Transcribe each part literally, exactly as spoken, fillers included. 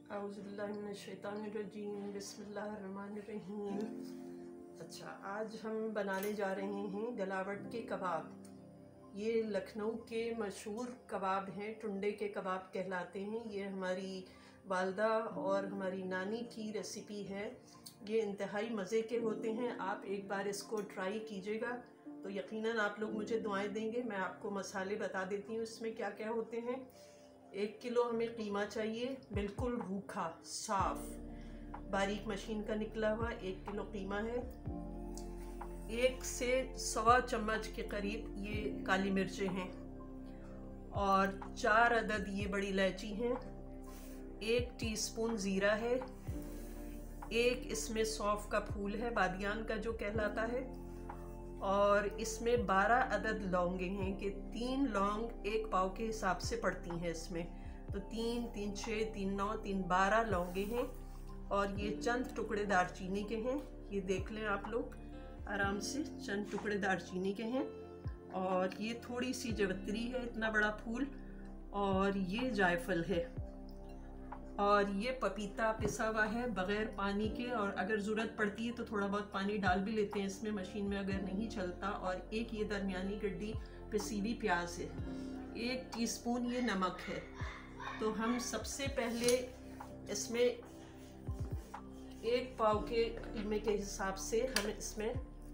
औज़ुबिल्लाहिमिनश्शैतानिर्रजीम बिस्मिल्लाहिर्रहमानिर्रहीम। अच्छा, आज हम बनाने जा रहे हैं गलावट के कबाब। ये लखनऊ के मशहूर कबाब हैं, टुंडे के कबाब कहलाते हैं। ये हमारी वालदा और हमारी नानी की रेसिपी है। ये इंतहाई मज़े के होते हैं। आप एक बार इसको ट्राई कीजिएगा तो यकीनन आप लोग मुझे दुआएं देंगे। मैं आपको मसाले बता देती हूँ इसमें क्या क्या होते हैं। एक किलो हमें कीमा चाहिए, बिल्कुल रूखा साफ बारीक मशीन का निकला हुआ एक किलो कीमा है। एक से सवा चम्मच के करीब ये काली मिर्चें हैं और चार अदद ये बड़ी इलायची हैं। एक टीस्पून ज़ीरा है। एक इसमें सौंफ का फूल है, बादियान का जो कहलाता है। और इसमें बारह अदद लौंगे हैं कि तीन लौंग एक पाव के हिसाब से पड़ती हैं इसमें। तो तीन तीन छः तीन नौ तीन बारह लौंगे हैं। और ये चंद टुकड़े दालचीनी के हैं। ये देख लें आप लोग आराम से, चंद टुकड़े दालचीनी के हैं। और ये थोड़ी सी जवित्री है, इतना बड़ा फूल। और ये जायफल है। और ये पपीता पिसा हुआ है बग़ैर पानी के, और अगर ज़रूरत पड़ती है तो थोड़ा बहुत पानी डाल भी लेते हैं इसमें, मशीन में अगर नहीं चलता। और एक ये दरमियानी गड्डी पिसी हुई प्याज है। एक टीस्पून ये नमक है। तो हम सबसे पहले इसमें एक पाव के कीमे के हिसाब से हम इसमें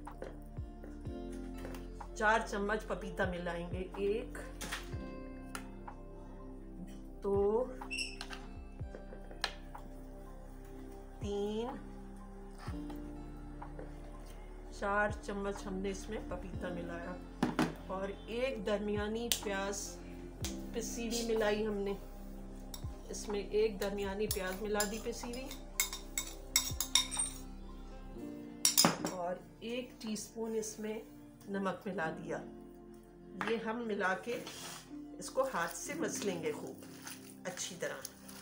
चार चम्मच पपीता मिलाएंगे। एक, दो, तीन, चार चम्मच हमने इसमें पपीता मिलाया। और एक दरमियानी प्याज पिसी हुई मिलाई हमने इसमें। एक दरमियानी प्याज मिला दी पिसी हुई। और एक टीस्पून इसमें नमक मिला दिया। ये हम मिला के इसको हाथ से मसलेंगे खूब अच्छी तरह।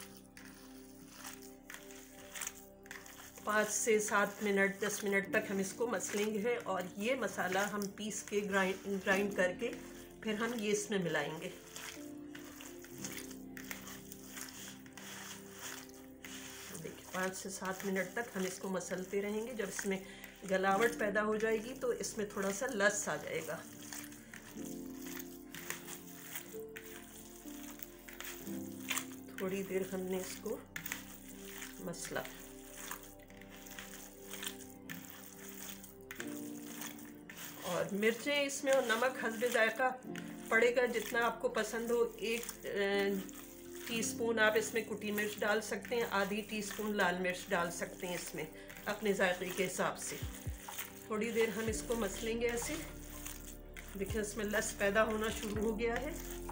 पाँच से सात मिनट दस मिनट तक हम इसको मसलेंगे। और ये मसाला हम पीस के ग्राइंड ग्राइंड करके फिर हम ये इसमें मिलाएंगे। देखिए, पाँच से सात मिनट तक हम इसको मसलते रहेंगे। जब इसमें गलावट पैदा हो जाएगी तो इसमें थोड़ा सा लस आ जाएगा। थोड़ी देर हमने इसको मसला। और मिर्चें इसमें और नमक हस्बे जायका पड़ेगा, जितना आपको पसंद हो। एक टीस्पून आप इसमें कुटी मिर्च डाल सकते हैं, आधी टीस्पून लाल मिर्च डाल सकते हैं इसमें अपने जायके के हिसाब से। थोड़ी देर हम इसको मसलेंगे ऐसे। देखिए इसमें लस पैदा होना शुरू हो गया है।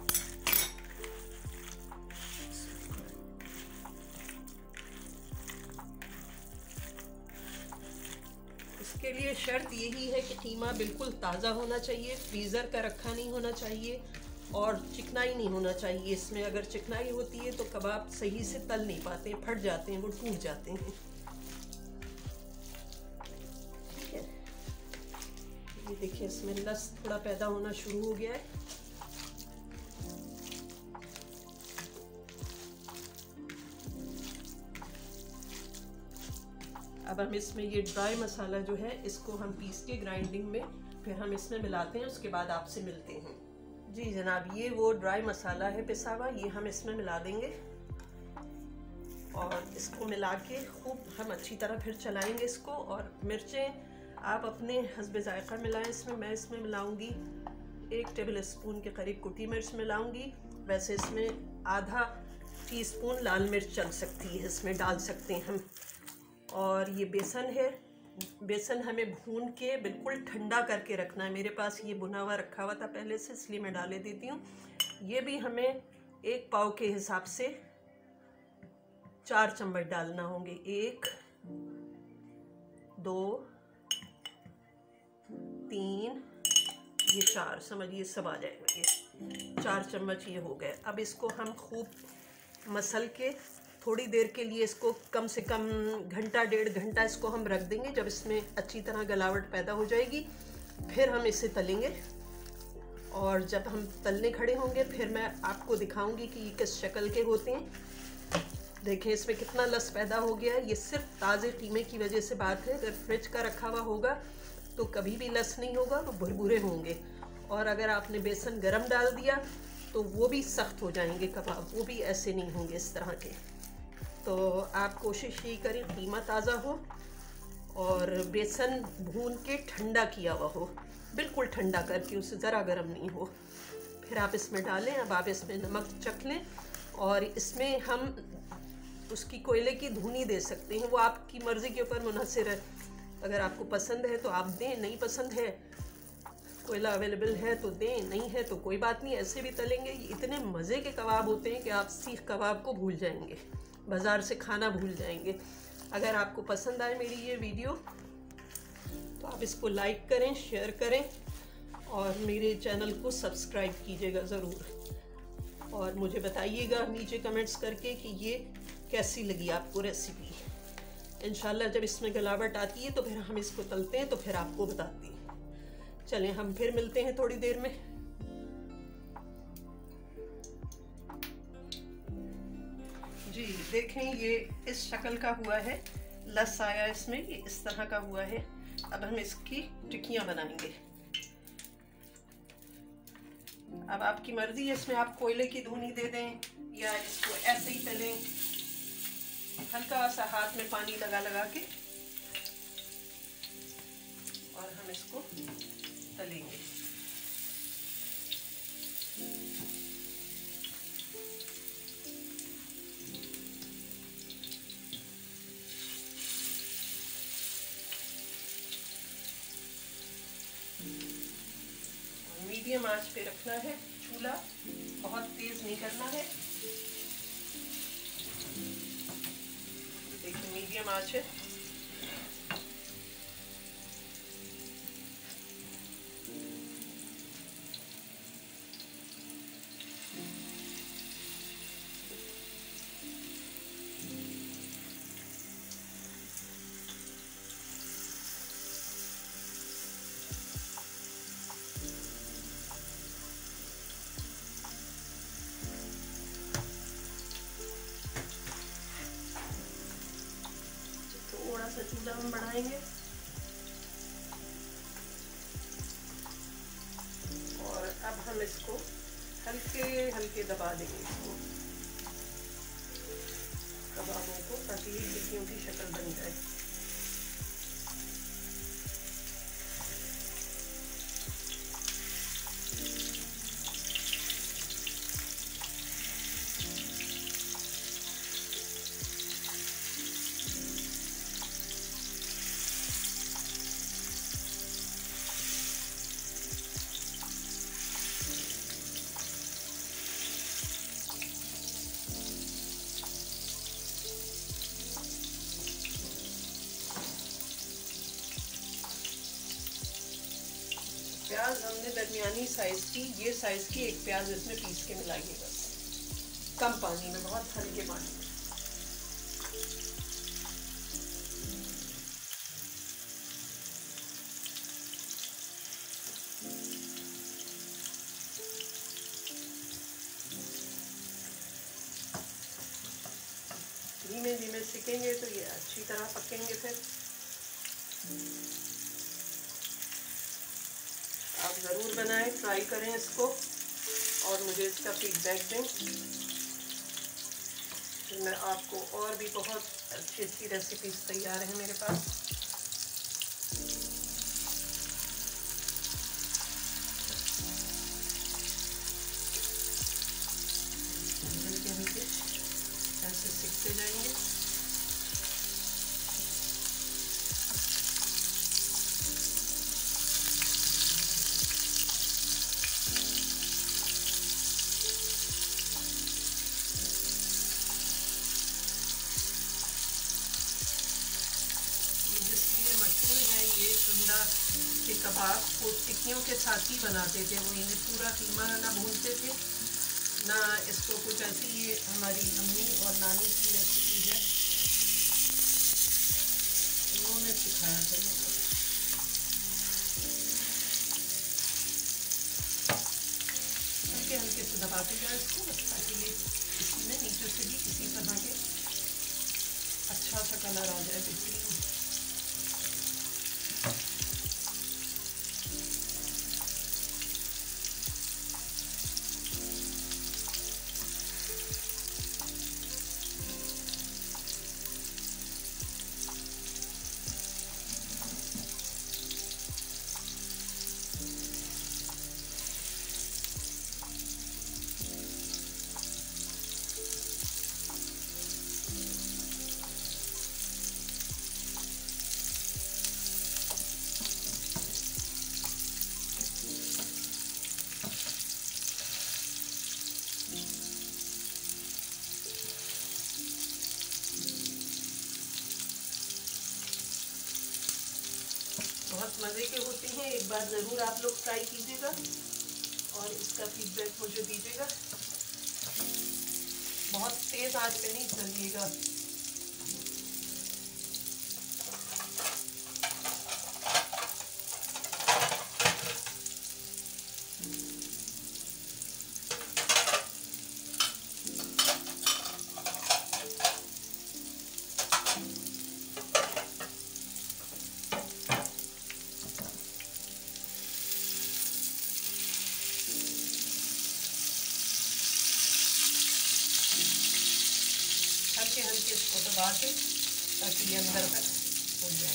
इसके लिए शर्त यही है कि कीमा बिल्कुल ताज़ा होना चाहिए, फ्रीज़र का रखा नहीं होना चाहिए। और चिकनाई नहीं होना चाहिए इसमें। अगर चिकनाई होती है तो कबाब सही से तल नहीं पाते हैं, फट जाते हैं, वो टूट जाते हैं। ठीक है, ये देखिए इसमें लस थोड़ा पैदा होना शुरू हो गया है। अब हम इसमें ये ड्राई मसाला जो है इसको हम पीस के ग्राइंडिंग में फिर हम इसमें मिलाते हैं। उसके बाद आपसे मिलते हैं। जी जनाब, ये वो ड्राई मसाला है पिसा हुआ, ये हम इसमें मिला देंगे। और इसको मिला के खूब हम अच्छी तरह फिर चलाएंगे इसको। और मिर्चें आप अपने हस्बे जायका मिलाएं इसमें। मैं इसमें मिलाऊंगी एक टेबल स्पून के करीब कुटी मिर्च मिलाऊंगी। वैसे इसमें आधा टीस्पून लाल मिर्च चल सकती है, इसमें डाल सकते हैं हम। और ये बेसन है। बेसन हमें भून के बिल्कुल ठंडा करके रखना है। मेरे पास ये भुना हुआ रखा हुआ था पहले से, इसलिए मैं डाले देती हूँ। ये भी हमें एक पाव के हिसाब से चार चम्मच डालना होंगे। एक, दो, तीन, ये चार, समझिए सब आ जाएगा। ये चार चम्मच ये हो गए। अब इसको हम खूब मसल के थोड़ी देर के लिए इसको कम से कम घंटा डेढ़ घंटा इसको हम रख देंगे। जब इसमें अच्छी तरह गलावट पैदा हो जाएगी फिर हम इसे तलेंगे। और जब हम तलने खड़े होंगे फिर मैं आपको दिखाऊंगी कि ये किस शक्ल के होते हैं। देखें इसमें कितना लस पैदा हो गया है। ये सिर्फ ताज़े कीमे की वजह से बात है। अगर फ्रिज का रखा हुआ होगा तो कभी भी लस नहीं होगा, वो भुरभुरे होंगे। और अगर आपने बेसन गरम डाल दिया तो वो भी सख्त हो जाएंगे कबाब, वो भी ऐसे नहीं होंगे इस तरह के। तो आप कोशिश यही करें कीमा ताज़ा हो और बेसन भून के ठंडा किया हुआ हो, बिल्कुल ठंडा करके, उसे ज़रा गर्म नहीं हो। फिर आप इसमें डालें। अब आप इसमें नमक चख लें और इसमें हम उसकी कोयले की धुनी दे सकते हैं, वो आपकी मर्ज़ी के ऊपर मुनहसर है। अगर आपको पसंद है तो आप दें, नहीं पसंद है, कोयला अवेलेबल है तो दें, नहीं है तो कोई बात नहीं, ऐसे भी तलेंगे। ये इतने मज़े के कबाब होते हैं कि आप सीख कबाब को भूल जाएंगे, बाज़ार से खाना भूल जाएंगे। अगर आपको पसंद आए मेरी ये वीडियो तो आप इसको लाइक करें, शेयर करें और मेरे चैनल को सब्सक्राइब कीजिएगा ज़रूर। और मुझे बताइएगा नीचे कमेंट्स करके कि ये कैसी लगी आपको रेसिपी। इंशाल्लाह जब इसमें गलावट आती है तो फिर हम इसको तलते हैं तो फिर आपको बताती हैं। चलें हम फिर मिलते हैं थोड़ी देर में। जी देखें ये इस शक्ल का हुआ है, लस आया इसमें, ये इस तरह का हुआ है। अब हम इसकी टिक्कियाँ बनाएंगे। अब आपकी मर्जी है, इसमें आप कोयले की धुनी दे दें या इसको ऐसे ही तलें, हल्का सा हाथ में पानी लगा लगा के, और हम इसको तलेंगे। मीडियम आंच पे रखना है चूल्हा, बहुत तेज नहीं करना है। देखिए मीडियम आंच है। थोड़ा सा चूल्हा हम बढ़ाएंगे और अब हम इसको हल्के हल्के दबा देंगे इसको, कबाबों को, ताकि ये टिक्कियों की शक्ल बन जाए। प्याज हमने दरमियानी साइज़ की, ये साइज़ की एक प्याज इसमें पीस के मिलाइए, बस कम पानी में, बहुत हल्के पानी में। धीमे धीमे सिकेंगे तो ये अच्छी तरह पकेंगे। फिर आप ज़रूर बनाएं, ट्राई करें इसको और मुझे इसका फीडबैक दें। फिर मैं आपको और भी बहुत अच्छी अच्छी रेसिपीज़ तैयार हैं मेरे पास। हल्के हल्के ऐसे सीखते जाएंगे। टुंडा के कबाब को टिक्कियों के साथ ही बनाते थे, वो इन्हें पूरा कीमा ना भूनते थे ना इसको कुछ ऐसी। ये हमारी अम्मी और नानी की रेसिपी है, उन्होंने सिखाया था ये। हल्के हल्के से दबाते जाए इसको, ताकि ये इसी में नीचे से भी किसी तरह के अच्छा सा कलर आ जाए बेहतरीन। बहुत मज़े के होते हैं, एक बार ज़रूर आप लोग ट्राई कीजिएगा और इसका फीडबैक मुझे दीजिएगा। बहुत तेज़ आंच पे नहीं तलिएगा। हल्के हल्के इसको दबा के ताकि ये अंदर तक हो जाए।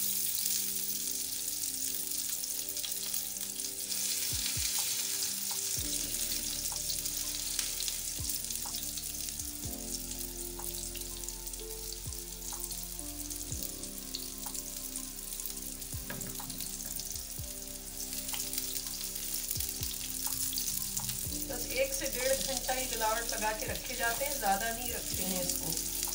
बस एक से डेढ़ घंटा ही गलावट लगा के रखे जाते हैं, ज़्यादा नहीं रखते हैं इसको।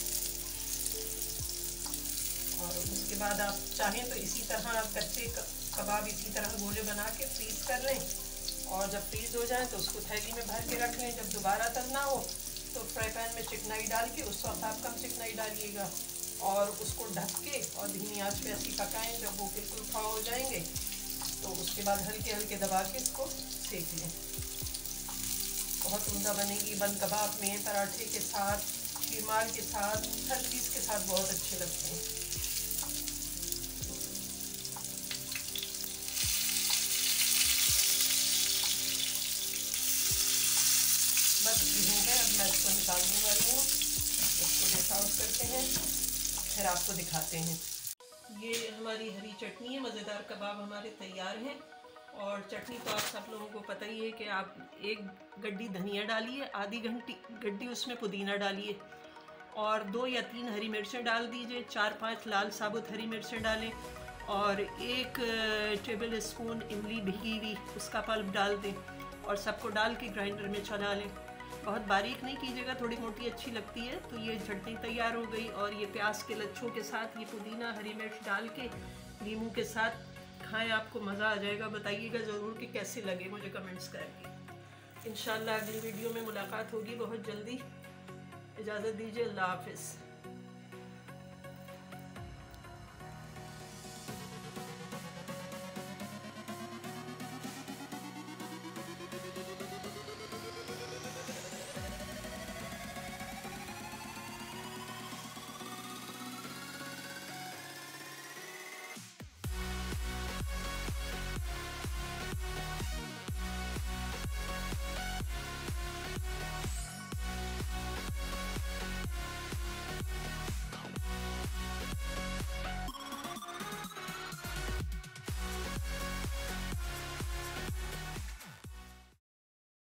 और उसके बाद आप चाहें तो इसी तरह कच्चे कबाब इसी तरह गोले बना के फ्रीज़ कर लें, और जब फ्रीज़ हो जाए तो उसको थैली में भर के रख लें। जब दोबारा तलना हो तो फ्राई पैन में चिकनाई डाल के, उस वक्त आप कम चिकनाई डालिएगा और उसको ढक के और धीमी आंच पे ऐसी पकाएं। जब वो बिल्कुल खाओ हो जाएंगे तो उसके बाद हल्के हल्के दबा के इसको सेक लें। बहुत उम्दा बनेगी। बंद कबाब में, पराठे के साथ, शीरमाल के साथ, हर चीज़ के साथ बहुत अच्छे लगते हैं। बस ये है, अब मैं इसको निकालने वाली हूँ। इसको डिश आउट करते हैं, फिर आपको दिखाते हैं। ये हमारी हरी चटनी है, मज़ेदार कबाब हमारे तैयार हैं। और चटनी तो आप सब लोगों को पता ही है कि आप एक गड्डी धनिया डालिए, आधी घंटी गड्डी उसमें पुदीना डालिए, और दो या तीन हरी मिर्चें डाल दीजिए, चार पांच लाल साबुत हरी मिर्चें डालें, और एक टेबल स्पून इमली भिगी हुई उसका पल्प डाल दें, और सबको डाल के ग्राइंडर में चला लें। बहुत बारीक नहीं कीजिएगा, थोड़ी मोटी अच्छी लगती है। तो ये चटनी तैयार हो गई। और ये प्याज के लच्छों के साथ ये पुदीना हरी मिर्च डाल के नींबू के साथ खाएं, आपको मज़ा आ जाएगा। बताइएगा ज़रूर कि कैसे लगे, मुझे कमेंट्स करके। इंशाल्लाह अगली वीडियो में मुलाकात होगी बहुत जल्दी। इजाज़त दीजिए, अल्लाह हाफ़िज़।